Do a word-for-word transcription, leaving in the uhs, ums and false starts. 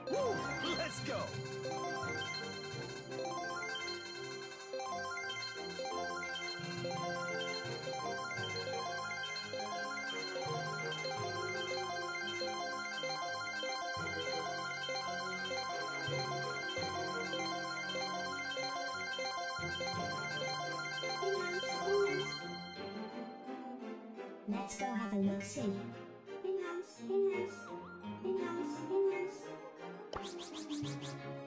Woo! Let's go! Let's go have a look-see. In-house, in-house, in-house, in-house.